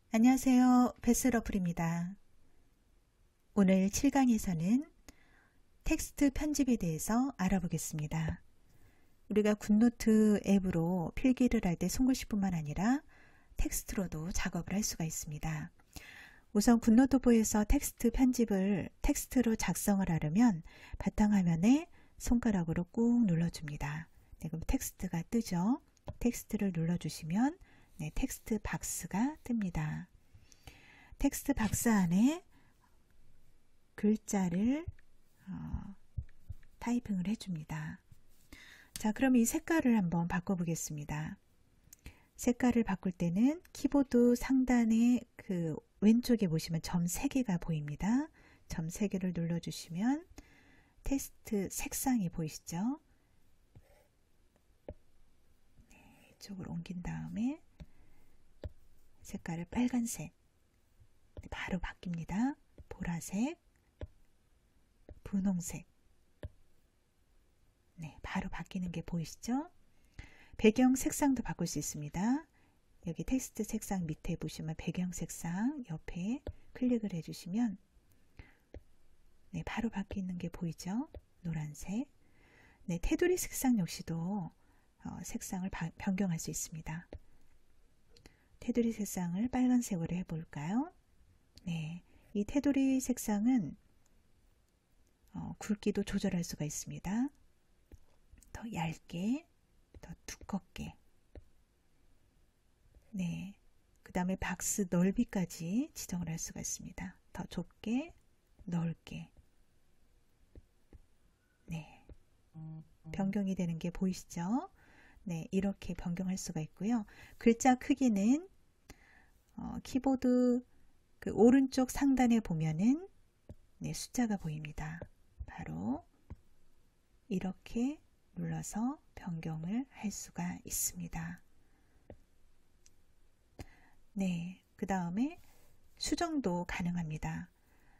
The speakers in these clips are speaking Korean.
안녕하세요. 베스러플입니다. 오늘 7강에서는 텍스트 편집에 대해서 알아보겠습니다. 우리가 굿노트 앱으로 필기를 할 때 손글씨뿐만 아니라 텍스트로도 작업을 할 수가 있습니다. 우선 굿노트북에서 텍스트 편집을 텍스트로 작성을 하려면 바탕화면에 손가락으로 꾹 눌러줍니다. 네, 그럼 텍스트가 뜨죠. 텍스트를 눌러주시면 텍스트 박스가 뜹니다. 텍스트 박스 안에 글자를 타이핑을 해줍니다. 자, 그럼 이 색깔을 한번 바꿔보겠습니다. 색깔을 바꿀 때는 키보드 상단에 그 왼쪽에 보시면 점 3개가 보입니다. 점 3개를 눌러주시면 텍스트 색상이 보이시죠? 네, 이쪽으로 옮긴 다음에 색깔을 빨간색, 바로 바뀝니다. 보라색, 분홍색, 네, 바로 바뀌는 게 보이시죠? 배경 색상도 바꿀 수 있습니다. 여기 텍스트 색상 밑에 보시면 배경 색상 옆에 클릭을 해주시면 네, 바로 바뀌는 게 보이죠? 노란색. 네, 테두리 색상 역시도 색상을 변경할 수 있습니다. 테두리 색상을 빨간색으로 해볼까요? 네, 이 테두리 색상은 굵기도 조절할 수가 있습니다. 더 얇게, 더 두껍게. 네, 그 다음에 박스 넓이까지 지정을 할 수가 있습니다. 더 좁게, 넓게. 네, 변경이 되는 게 보이시죠? 네, 이렇게 변경할 수가 있고요. 글자 크기는 키보드 그 오른쪽 상단에 보면은 네, 숫자가 보입니다. 바로 이렇게 눌러서 변경을 할 수가 있습니다. 네, 그 다음에 수정도 가능합니다.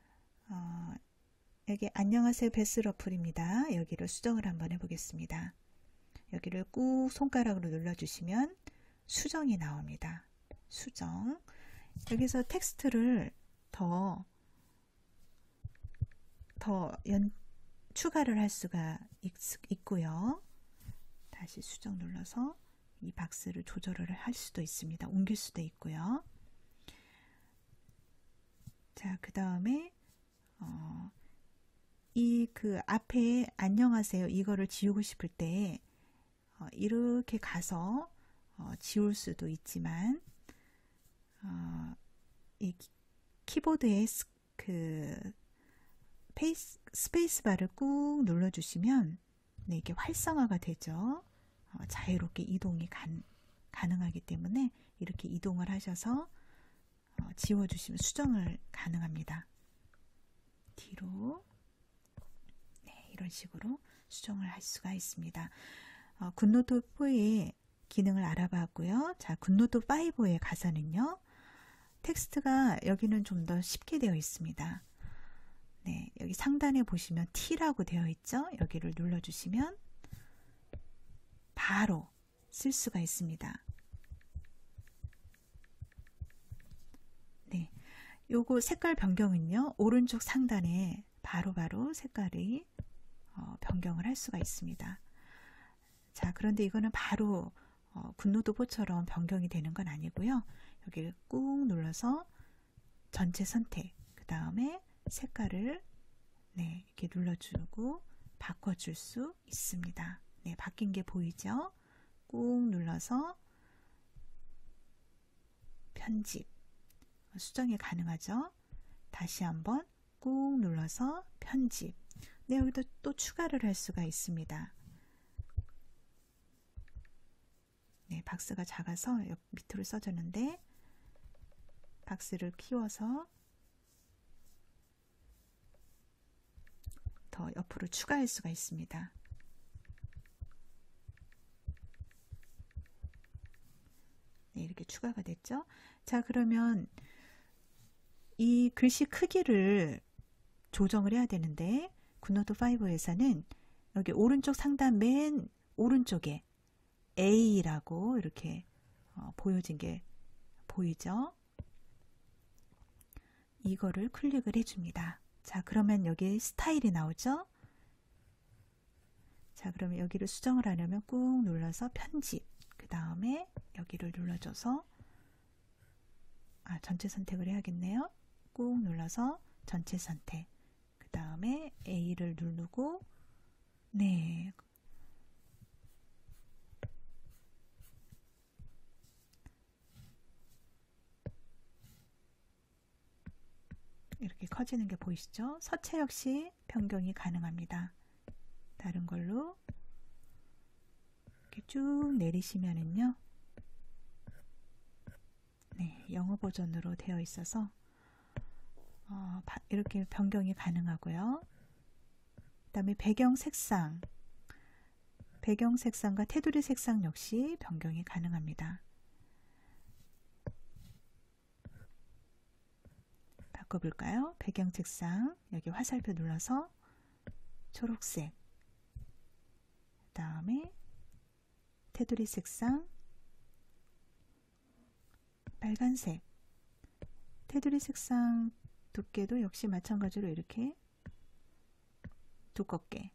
여기 안녕하세요 베스러플입니다. 여기를 수정을 한번 해보겠습니다. 여기를 꾹 손가락으로 눌러주시면 수정이 나옵니다. 수정. 여기서 텍스트를 더 추가를 할 수가 있고요. 다시 수정 눌러서 이 박스를 조절을 할 수도 있습니다. 옮길 수도 있고요. 자, 그 다음에 이 그 앞에 안녕하세요 이거를 지우고 싶을 때 이렇게 가서 지울 수도 있지만 이 키보드에 그 스페이스바를 꾹 눌러주시면 네, 이게 활성화가 되죠. 자유롭게 이동이 가능하기 때문에 이렇게 이동을 하셔서 지워주시면 수정을 가능합니다. 뒤로 네, 이런 식으로 수정을 할 수가 있습니다. 굿노트 4의 기능을 알아봤고요. 자, 굿노트 5에 가서는요. 텍스트가 여기는 좀 더 쉽게 되어 있습니다. 네, 여기 상단에 보시면 T라고 되어 있죠. 여기를 눌러주시면 바로 쓸 수가 있습니다. 네, 요거 색깔 변경은요. 오른쪽 상단에 바로바로 색깔이 변경을 할 수가 있습니다. 자, 그런데 이거는 바로 굿노트 4처럼 변경이 되는 건 아니고요. 여기를 꾹 눌러서 전체 선택, 그 다음에 색깔을 네, 이렇게 눌러주고 바꿔줄 수 있습니다. 네, 바뀐 게 보이죠? 꾹 눌러서 편집, 수정이 가능하죠? 다시 한번 꾹 눌러서 편집. 네, 여기도 또 추가를 할 수가 있습니다. 네, 박스가 작아서 밑으로 써졌는데 박스를 키워서 더 옆으로 추가할 수가 있습니다. 네, 이렇게 추가가 됐죠? 자, 그러면 이 글씨 크기를 조정을 해야 되는데 굿노트 5에서는 여기 오른쪽 상단 맨 오른쪽에 A라고 이렇게 보여진 게 보이죠? 이거를 클릭을 해줍니다. 자, 그러면 여기 스타일이 나오죠? 자, 그러면 여기를 수정을 하려면 꾹 눌러서 편집, 그 다음에 여기를 눌러줘서 전체 선택을 해야겠네요. 꾹 눌러서 전체 선택, 그 다음에 A를 누르고 네, 이렇게 커지는 게 보이시죠? 서체 역시 변경이 가능합니다. 다른 걸로 이렇게 쭉 내리시면은요, 네, 영어 버전으로 되어 있어서 이렇게 변경이 가능하고요. 그 다음에 배경 색상과 테두리 색상 역시 변경이 가능합니다. 바꿔볼까요? 배경 색상, 여기 화살표 눌러서 초록색, 그 다음에 테두리 색상 빨간색, 테두리 색상 두께도 역시 마찬가지로 이렇게 두껍게,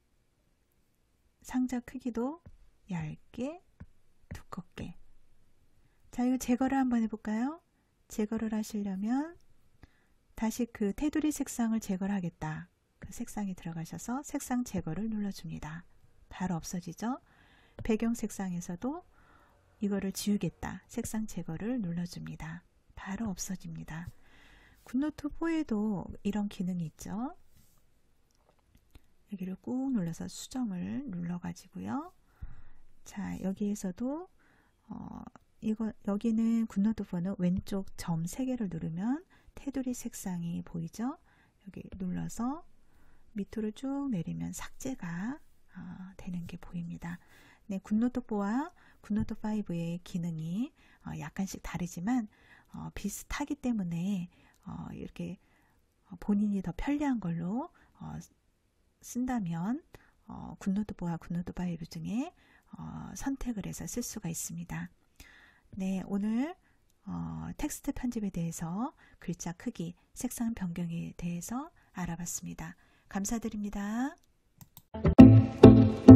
상자 크기도 얇게 두껍게. 자, 이거 제거를 한번 해볼까요? 제거를 하시려면 다시 그 테두리 색상을 제거를 하겠다, 그 색상에 들어가셔서 색상 제거를 눌러줍니다. 바로 없어지죠? 배경 색상에서도 이거를 지우겠다, 색상 제거를 눌러줍니다. 바로 없어집니다. 굿노트 4에도 이런 기능이 있죠. 여기를 꾹 눌러서 수정을 눌러 가지고요. 자, 여기에서도 여기는 굿노트 4는 왼쪽 점 3개를 누르면 테두리 색상이 보이죠? 여기 눌러서 밑으로 쭉 내리면 삭제가 되는 게 보입니다. 네, 굿노트 4와 굿노트 5의 기능이 약간씩 다르지만 비슷하기 때문에 이렇게 본인이 더 편리한 걸로 쓴다면 굿노트 4와 굿노트 5 중에 선택을 해서 쓸 수가 있습니다. 네, 오늘 텍스트 편집에 대해서 글자 크기, 색상 변경에 대해서 알아봤습니다. 감사드립니다.